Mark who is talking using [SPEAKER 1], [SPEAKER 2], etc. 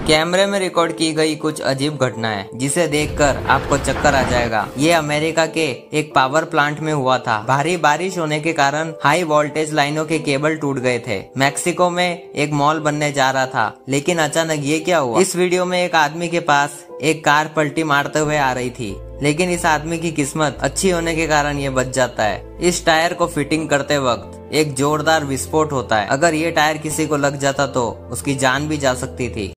[SPEAKER 1] कैमरे में रिकॉर्ड की गई कुछ अजीब घटनाएं जिसे देखकर आपको चक्कर आ जाएगा। ये अमेरिका के एक पावर प्लांट में हुआ था। भारी बारिश होने के कारण हाई वोल्टेज लाइनों के केबल टूट गए थे। मैक्सिको में एक मॉल बनने जा रहा था, लेकिन अचानक ये क्या हुआ। इस वीडियो में एक आदमी के पास एक कार पलटी मारते हुए आ रही थी, लेकिन इस आदमी की किस्मत अच्छी होने के कारण ये बच जाता है। इस टायर को फिटिंग करते वक्त एक जोरदार विस्फोट होता है। अगर ये टायर किसी को लग जाता तो उसकी जान भी जा सकती थी।